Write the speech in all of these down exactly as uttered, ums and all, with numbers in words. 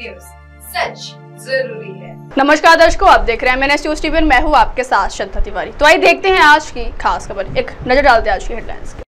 News, सच जरूरी है। नमस्कार दर्शकों, आप देख रहे हैं एमएनएस न्यूज टीवी। मैं हूं आपके साथ श्रद्धा तिवारी। तो आइए देखते हैं आज की खास खबर। एक नजर डालते हैं आज की हेडलाइंस की।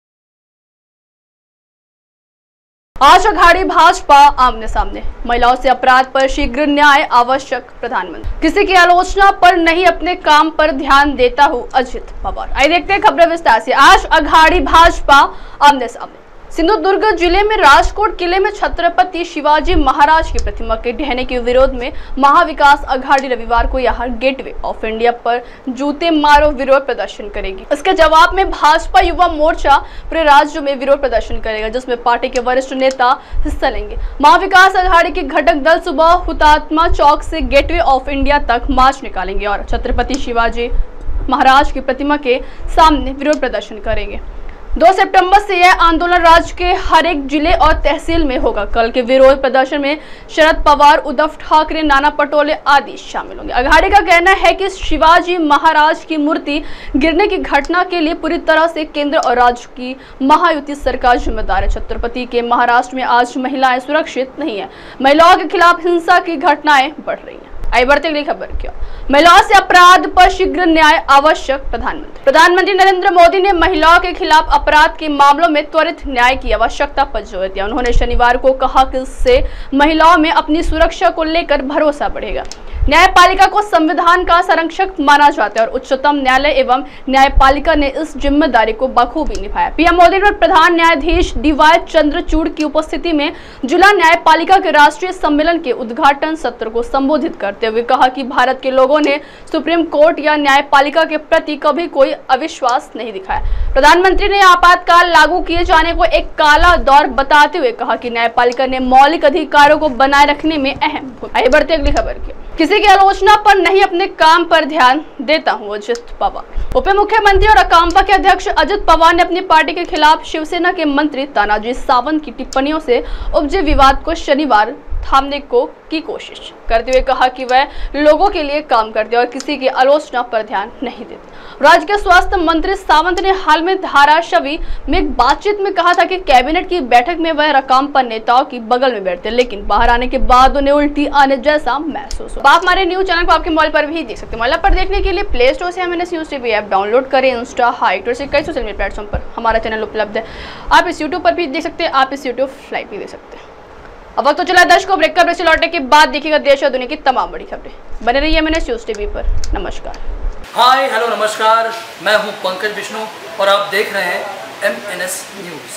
आज अघाड़ी भाजपा आमने सामने, महिलाओं से अपराध पर शीघ्र न्याय आवश्यक, प्रधानमंत्री। किसी की आलोचना पर नहीं, अपने काम पर ध्यान देता हूं, अजित पवार। आइए देखते हैं खबरें विस्तार से। आज अघाड़ी भाजपा आमने सामने। सिंधुदुर्ग जिले में राजकोट किले में छत्रपति शिवाजी महाराज की प्रतिमा के ढहने के विरोध में महाविकास अघाड़ी रविवार को यहां गेटवे ऑफ इंडिया पर जूते मारो विरोध प्रदर्शन करेगी। इसके जवाब में भाजपा युवा मोर्चा पूरे राज्य में विरोध प्रदर्शन करेगा, जिसमें पार्टी के वरिष्ठ नेता हिस्सा लेंगे। महाविकास अघाड़ी के घटक दल सुबह हुतात्मा चौक से गेटवे ऑफ इंडिया तक मार्च निकालेंगे और छत्रपति शिवाजी महाराज की प्रतिमा के सामने विरोध प्रदर्शन करेंगे। दो सितंबर से यह आंदोलन राज्य के हर एक जिले और तहसील में होगा। कल के विरोध प्रदर्शन में शरद पवार, उद्धव ठाकरे, नाना पटोले आदि शामिल होंगे। अघाड़ी का कहना है कि शिवाजी महाराज की मूर्ति गिरने की घटना के लिए पूरी तरह से केंद्र और राज्य की महायुति सरकार जिम्मेदार है। छत्रपति के महाराष्ट्र में आज महिलाएं सुरक्षित नहीं है। महिलाओं के खिलाफ हिंसा की घटनाएं बढ़ रही है। आइए बढ़ते अगली खबर क्या। महिलाओं से अपराध पर शीघ्र न्याय आवश्यक, प्रधानमंत्री। प्रधानमंत्री नरेंद्र मोदी ने महिलाओं के खिलाफ अपराध के मामलों में त्वरित न्याय की आवश्यकता पर जोर दिया। उन्होंने शनिवार को कहा कि इससे महिलाओं में अपनी सुरक्षा को लेकर भरोसा बढ़ेगा। न्यायपालिका को संविधान का संरक्षक माना जाता है और उच्चतम न्यायालय एवं न्यायपालिका ने इस जिम्मेदारी को बखूबी निभाया। पीएम मोदी ने प्रधान न्यायाधीश डीवाई चंद्रचूड़ की उपस्थिति में जिला न्यायपालिका के राष्ट्रीय सम्मेलन के उद्घाटन सत्र को संबोधित करते हुए कहा कि भारत के लोगों ने सुप्रीम कोर्ट या न्यायपालिका के प्रति कभी कोई अविश्वास नहीं दिखाया। प्रधानमंत्री ने आपातकाल लागू किए जाने को एक काला दौर बताते हुए कहा कि न्यायपालिका ने मौलिक अधिकारों को बनाए रखने में अहम भूमिका। आइए बढ़ते अगली खबर की। किसी की आलोचना पर नहीं, अपने काम पर ध्यान देता हूं, अजित पवार। उप मुख्यमंत्री और अकांपा के अध्यक्ष अजित पवार ने अपनी पार्टी के खिलाफ शिवसेना के मंत्री तानाजी सावंत की टिप्पणियों से उपजे विवाद को शनिवार थामने को की कोशिश करते हुए कहा कि वह लोगों के लिए काम करते और किसी की आलोचना पर ध्यान नहीं देते। राज्य के स्वास्थ्य मंत्री सावंत ने हाल में धाराशिव में एक बातचीत में कहा था कि कैबिनेट की बैठक में वह रकांपा नेताओं की बगल में बैठते, लेकिन बाहर आने के बाद उन्हें उल्टी आने जैसा महसूस हुआ। आप हमारे न्यूज चैनल को आपके मोबाइल पर भी देख सकते हैं। मोबाइल पर देखने के लिए प्ले स्टोर से MNS news TV app download करें। इंस्टा, हाइट और कई सोशल मीडिया प्लेटफॉर्म पर हमारा चैनल उपलब्ध है। आप इस यूट्यूब पर भी देख सकते हैं, आप इस यूट्यूब लाइव भी देख सकते हैं। अब वक्त तो चला दर्शकों ब्रेक का। ब्रेक से लौटने के बाद देखिएगा देश और दुनिया की तमाम बड़ी खबरें। बने रहिए एमएनएस न्यूज टीवी पर। नमस्कार। हाय हेलो नमस्कार, मैं हूं पंकज विष्णु और आप देख रहे हैं एमएनएस न्यूज।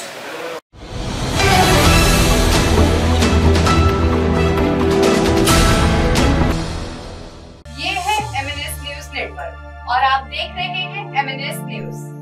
ये है एमएनएस न्यूज नेटवर्क और आप देख रहे हैं एमएनएस न्यूज।